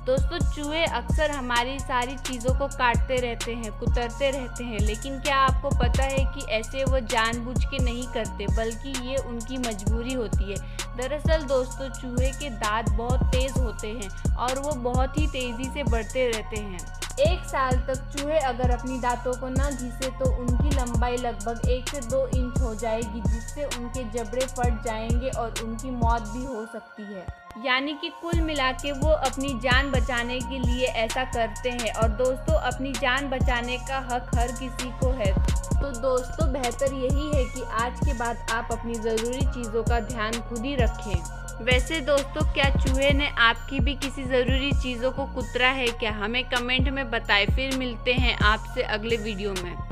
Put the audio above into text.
दोस्तों चूहे अक्सर हमारी सारी चीज़ों को काटते रहते हैं, कुतरते रहते हैं, लेकिन क्या आपको पता है कि ऐसे वो जानबूझ के नहीं करते, बल्कि ये उनकी मजबूरी होती है। दरअसल दोस्तों चूहे के दांत बहुत तेज़ होते हैं और वो बहुत ही तेज़ी से बढ़ते रहते हैं। 1 साल तक चूहे अगर अपनी दांतों को ना घिसे तो उनकी लंबाई लगभग 1 से 2 इंच हो जाएगी, जिससे उनके जबड़े फट जाएंगे और उनकी मौत भी हो सकती है। यानी कि कुल मिला के वो अपनी जान बचाने के लिए ऐसा करते हैं। और दोस्तों अपनी जान बचाने का हक हर किसी को है। तो दोस्तों बेहतर यही है कि आज के बाद आप अपनी ज़रूरी चीज़ों का ध्यान खुद ही रखें। वैसे दोस्तों क्या चूहे ने आपकी भी किसी ज़रूरी चीज़ों को कुतरा है क्या? हमें कमेंट में बताएं। फिर मिलते हैं आपसे अगले वीडियो में।